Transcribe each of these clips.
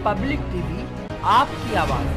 Public TV, आपकी आवाज।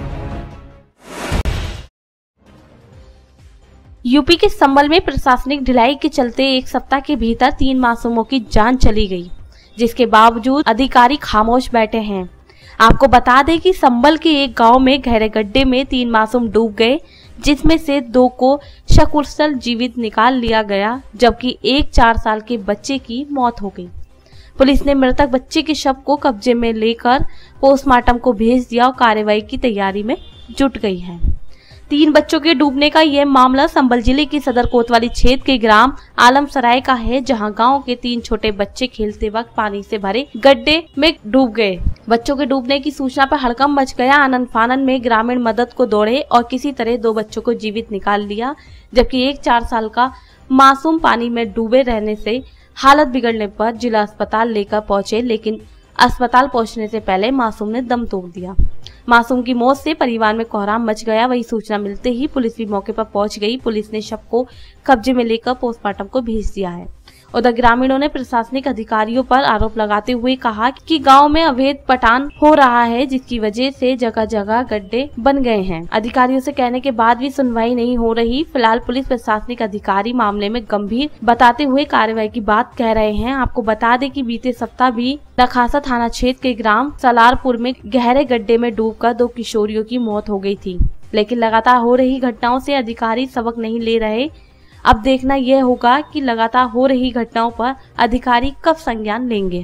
UP के संभल में प्रशासनिक ढिलाई के चलते एक सप्ताह के भीतर 3 मासूमों की जान चली गई, जिसके बावजूद अधिकारी खामोश बैठे हैं। आपको बता दें कि संभल के एक गांव में गहरे गड्ढे में 3 मासूम डूब गए, जिसमें से 2 को सकुशल जीवित निकाल लिया गया, जबकि एक 4 साल के बच्चे की मौत हो गई। पुलिस ने मृतक बच्चे के शव को कब्जे में लेकर पोस्टमार्टम को भेज दिया और कार्रवाई की तैयारी में जुट गई है। 3 बच्चों के डूबने का यह मामला संभल जिले के सदर कोतवाली क्षेत्र के ग्राम आलमसराय का है, जहां गांव के 3 छोटे बच्चे खेलते वक्त पानी से भरे गड्ढे में डूब गए। बच्चों के डूबने की सूचना पर हड़कंप मच गया। आनंद फानन में ग्रामीण मदद को दौड़े और किसी तरह 2 बच्चों को जीवित निकाल लिया, जबकि एक 4 साल का मासूम पानी में डूबे रहने से हालत बिगड़ने पर जिला अस्पताल लेकर पहुंचे, लेकिन अस्पताल पहुंचने से पहले मासूम ने दम तोड़ दिया। मासूम की मौत से परिवार में कोहराम मच गया। वही सूचना मिलते ही पुलिस भी मौके पर पहुंच गई। पुलिस ने शव को कब्जे में लेकर पोस्टमार्टम को भेज दिया है। उधर ग्रामीणों ने प्रशासनिक अधिकारियों पर आरोप लगाते हुए कहा कि गांव में अवैध पटान हो रहा है, जिसकी वजह से जगह जगह गड्ढे बन गए हैं। अधिकारियों से कहने के बाद भी सुनवाई नहीं हो रही। फिलहाल पुलिस प्रशासनिक अधिकारी मामले में गंभीर बताते हुए कार्रवाई की बात कह रहे हैं। आपको बता दें कि बीते सप्ताह भी नखासा थाना क्षेत्र के ग्राम सलारपुर में गहरे गड्ढे में डूबकर 2 किशोरियों की मौत हो गई थी, लेकिन लगातार हो रही घटनाओं से अधिकारी सबक नहीं ले रहे। अब देखना यह होगा कि लगातार हो रही घटनाओं पर अधिकारी कब संज्ञान लेंगे।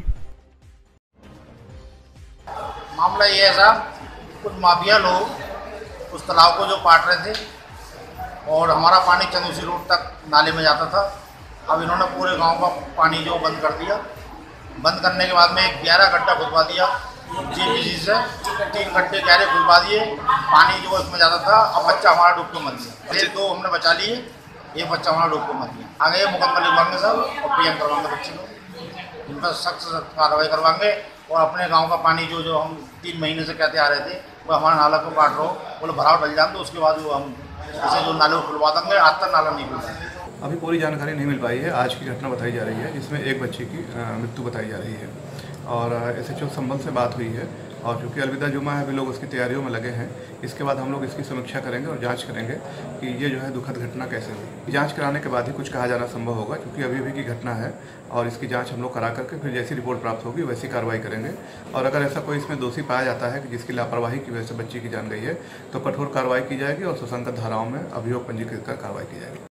मामला ये है साहब, कुछ माफिया लोग उस तालाब को जो पाट रहे थे और हमारा पानी चंदूसी रोड तक नाले में जाता था। अब इन्होंने पूरे गांव का पानी जो बंद कर दिया। बंद करने के बाद में एक गहरा गड्ढा खुदवा दिया जेपीसी से। 3 गड्ढे गहरे खुदवा दिए, पानी जो इसमें जाता था। अब बच्चा हमारा डूब के मर गया। ये 2 हमने बचा लिए, एक बच्चा हमारा डूब के मर गया। आगे मुकदमा लिखवाएंगे साहब और पीएम करवाएंगे बच्चे को। इन पर सख्त कार्रवाई करवाएंगे और अपने गांव का पानी जो हम 3 महीने से कहते आ रहे थे, वो हमारे नाला को काट रहो, बोले भराव डल जाए तो उसके बाद वो हम इसे जो नाले को खुलवा देंगे। आज तक नाला नहीं खुला। अभी पूरी जानकारी नहीं मिल पाई है। आज की घटना बताई जा रही है, जिसमें एक बच्चे की मृत्यु बताई जा रही है और SHO संभल से बात हुई है और क्योंकि अलविदा जुमा है, अभी लोग उसकी तैयारियों में लगे हैं। इसके बाद हम लोग इसकी समीक्षा करेंगे और जांच करेंगे कि ये जो है दुखद घटना कैसे हुई। जांच कराने के बाद ही कुछ कहा जाना संभव होगा, क्योंकि अभी की घटना है और इसकी जांच हम लोग करा करके फिर जैसी रिपोर्ट प्राप्त होगी वैसी कार्रवाई करेंगे। और अगर ऐसा कोई इसमें दोषी पाया जाता है कि जिसकी लापरवाही की वजह से बच्ची की जान गई है, तो कठोर कार्रवाई की जाएगी और सुसंगत धाराओं में अभियोग पंजीकृत कर कार्रवाई की जाएगी।